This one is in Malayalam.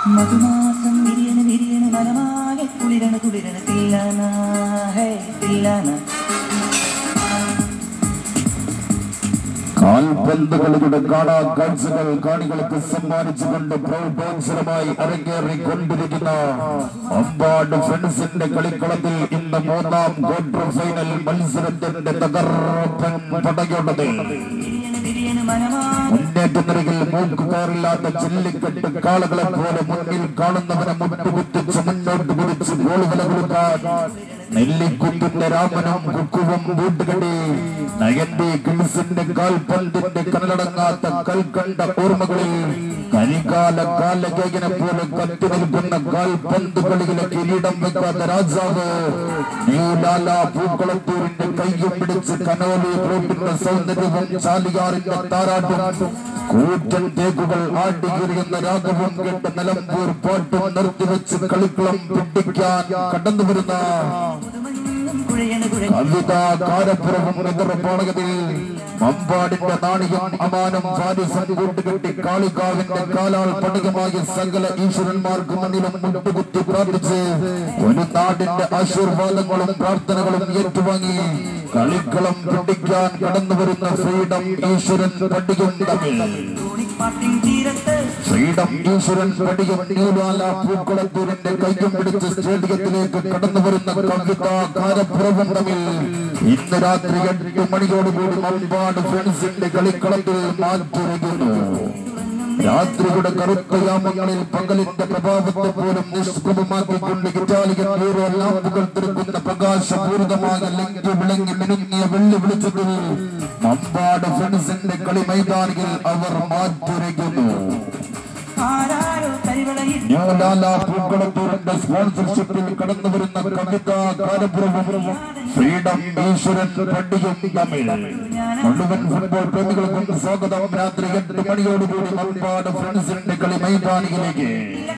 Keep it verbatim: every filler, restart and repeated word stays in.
മധുമാസം വിരിയണ വിരിയണ മനമാകെ കുളിരണ കുളിരണ തില്ലാന ഹേ തില്ലാന കാൽപന്തുകളുടെ കാണാ കാഴ്ചകൾ കാണികൾക്ക് സമ്മാനിച്ചുകൊണ്ട് പ്രൗഢോത്സവമായി അരങ്ങേറിക്കൊണ്ടിരിക്കുന്ന അമ്പാട് ഫ്രണ്ട്സിന്റെ കളിക്കളത്തിൽ ഇന്ന് മൂന്നാം ക്വാർട്ടർ ഫൈനൽ മത്സരത്തിന്റെ തകർപ്പൻ പടയോടത് മുന്നേറ്റനിരയിൽ മൂക്കുകാറില്ലാത്ത ചില്ലിക്കെട്ട് കാളുകളെ പോലെ മുന്നിൽ കാണുന്നവനെ മുട്ടുകുത്തിച്ച് മുന്നോട്ട് കുടിച്ച് ഗോളുകളെ കൊടുക്കാൻ നെല്ലിക്കുത്തിന്റെ രാമനും കുക്കുവും വീട്ടുകടി നയന്റെ കിംസിന്റെ കാൽപന്തിന്റെ കനലടങ്ങാത്ത കൽക്കണ്ട ഓർമ്മകളിൽ കരികാല കാലകേകനെ പോലെ കത്തി നിൽക്കുന്ന കാൽപന്ത് കളിയിലെ കിരീടം വെക്കാത്ത രാജാവ് ന്യൂലാല പൂക്കളത്തൂരിന്റെ കയ്യും പിടിച്ച് കനോലി റോഡിന്റെ സൗന്ദര്യവും ചാലിയാറിന്റെ താരാട്ടും കൂറ്റൻ തേക്കുകൾ ആട്ടിയെറിയുന്ന രാഘവം കേട്ട നിലമ്പൂർ പാട്ടും നിർത്തിവെച്ച് കളിക്കളം പിടിക്കാൻ കടന്നു വരുന്ന കവിതാ കാരപ്പുറവും എതിർപ്പാളകത്തിൽ മമ്പാടിന്റെ നാണിയും അമാനം ഫാരിസും കൂട്ടുകെട്ടി കാളികാവിന്റെ കാലാൾ പടകമായ സകല ഈശ്വരന്മാർക്ക് മുന്നിലും മുട്ടുകുത്തി പ്രാർത്ഥിച്ച് ഒരു നാടിന്റെ ആശീർവാദങ്ങളും പ്രാർത്ഥനകളും ഏറ്റുവാങ്ങി കളിക്കളം പിടിക്കാൻ കടന്നു വരുന്ന ഫ്രീഡം ഈശ്വരൻ പടിയും തമ്മിൽ ഫ്രീഡം ഈശ്വരൻ പടിയും ന്യൂലാല പൂക്കുളത്തൂരിന്റെ കയ്യും പിടിച്ച് സ്റ്റേഡിയത്തിലേക്ക് കടന്നു വരുന്ന കവിതാ കാരപ്പുറവും തമ്മിൽ ഇന്ന് രാത്രി എട്ട് മണിയോടുകൂടി മമ്പാട് ഫ്രണ്ട്സിന്റെ കളിക്കളത്തിൽ മാറ്റുരയ്ക്കുന്നു. രാത്രിയുടെ കറുത്ത യാമങ്ങളിൽ പകലിന്റെ പ്രഭാവത്തെ പോലും നിഷ്പ്രഭമാക്കിക്കൊണ്ട് ഇറ്റാലിയൻ ഹീറോ ലാമ്പുകൾ തീർക്കുന്ന പ്രകാശപൂരിതമായ ലങ്കി വിളങ്ങി മിനുങ്ങിയ വെള്ളി വിളിച്ചതിൽ മമ്പാട് ഫ്രണ്ട്സിന്റെ കളി മൈതാനിയിൽ അവർ മാറ്റുരയ്ക്കുന്നു. ന്യൂലാല പൂക്കളത്തൂരിന്റെ സ്പോൺസർഷിപ്പിൽ കടന്നു വരുന്ന കവിതാ കാരപ്പുറവും ഫ്രീഡം ഈശ്വരൻ പടിയും തമ്മിൽ മുഴുവൻ ഫുട്ബോൾ പ്രേമികൾക്കും സ്വാഗതം. രാത്രി എട്ട് മണിയോടുകൂടി മമ്പാട് ഫ്രണ്ട്സിന്റെ കളി മൈതാനിയിലേക്ക്.